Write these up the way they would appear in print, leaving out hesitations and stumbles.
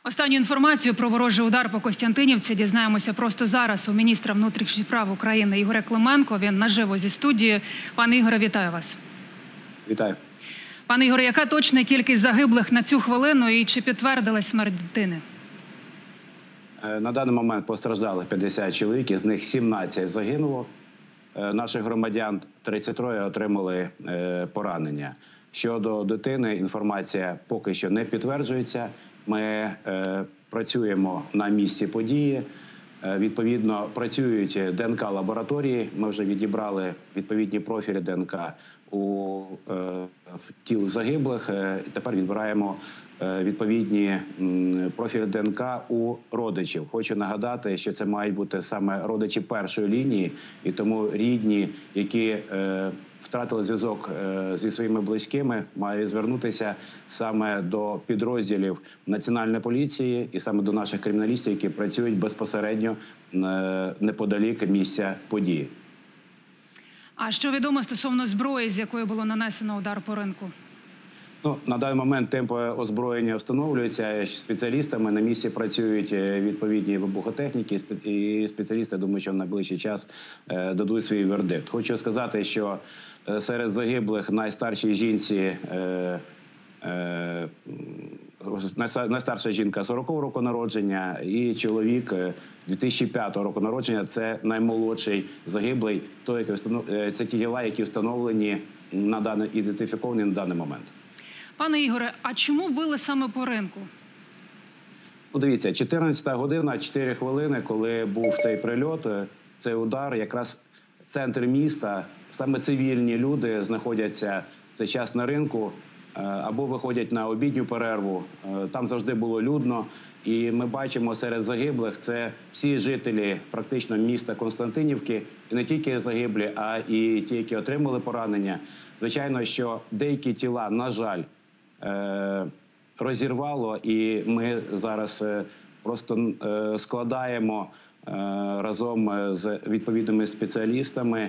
Останню інформацію про ворожий удар по Костянтинівці дізнаємося просто зараз у міністра внутрішніх справ України Ігоря Клименко. Він наживо зі студії. Пане Ігоре, вітаю вас. Вітаю. Пане Ігоре, яка точна кількість загиблих на цю хвилину і чи підтвердилась смерть дитини? На даний момент постраждали 50 чоловік, із них 17 загинуло. Наших громадян 33 отримали поранення. Щодо дитини, інформація поки що не підтверджується. Ми працюємо на місці події. Відповідно, працюють ДНК-лабораторії. Ми вже відібрали відповідні профілі ДНК у тіл загиблих. Тепер відбираємо відповідні профілі ДНК у родичів. Хочу нагадати, що це мають бути саме родичі першої лінії, і тому рідні, які втратили зв'язок зі своїми близькими, мають звернутися саме до підрозділів Національної поліції і саме до наших криміналістів, які працюють безпосередньо неподалік місця події. А що відомо стосовно зброї, з якої було нанесено удар по ринку? На даний момент темпи озброєння встановлюються спеціалістами. На місці працюють відповідні вибухотехніки і спеціалісти, думаю, що в найближчий час дадуть свій вердикт. Хочу сказати, що серед загиблих найстаршій жінці, найстарша жінка 40-го року народження і чоловік 2005 року народження. Це наймолодший загиблий, це ті тіла, які встановлені, ідентифіковані на даний момент. Пане Ігоре, а чому били саме по ринку? Дивіться, 14-та година, 4 хвилини, коли був цей прильот, цей удар, якраз центр міста, саме цивільні люди знаходяться в цей час на ринку або виходять на обідню перерву. Там завжди було людно. І ми бачимо серед загиблих, це всі жителі практично міста Костянтинівки. І не тільки загиблі, а і ті, які отримали поранення. Звичайно, що деякі тіла, на жаль, розірвало, і ми зараз просто складаємо разом з відповідними спеціалістами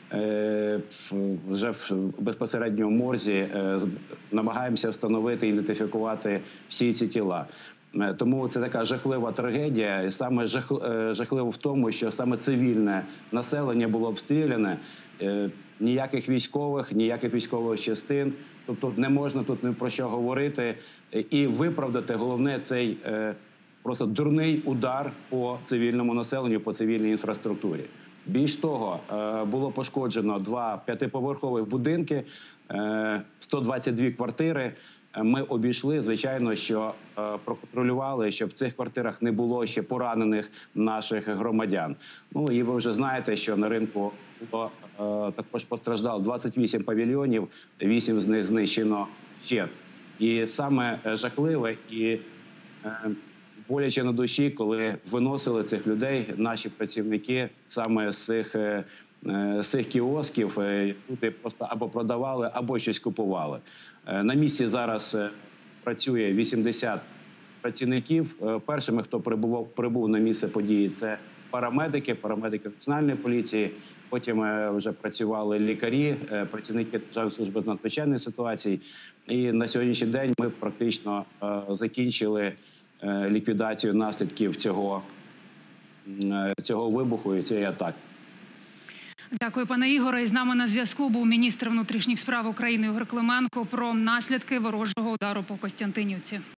вже безпосередньо в морзі, намагаємося встановити, ідентифікувати всі ці тіла. Тому це така жахлива трагедія. І саме жахливо в тому, що саме цивільне населення було обстріляне. Ніяких військових частин. Тобто не можна тут ні про що говорити. І виправдати, головне, цей просто дурний удар по цивільному населенню, по цивільній інфраструктурі. Більш того, було пошкоджено 2 п'ятиповерхових будинки, 122 квартири. Ми обійшли, звичайно, що проконтролювали, щоб в цих квартирах не було ще поранених наших громадян. І ви вже знаєте, що на ринку також постраждало 28 павільйонів, 8 з них знищено ще. І саме жахливе і боляче на душі, коли виносили цих людей, наші працівники саме з цих кіосків, люди просто або продавали, або щось купували. На місці зараз працює 80 працівників. Першими, хто прибув на місце події, це парамедики Національної поліції. Потім вже працювали лікарі, працівники Державної служби з надзвичайних ситуацій. І на сьогоднішній день ми практично закінчили ліквідацію наслідків цього вибуху і цієї атаки. Дякую, пане Ігоре. І з нами на зв'язку був міністр внутрішніх справ України Ігор Клименко про наслідки ворожого удару по Костянтинівці.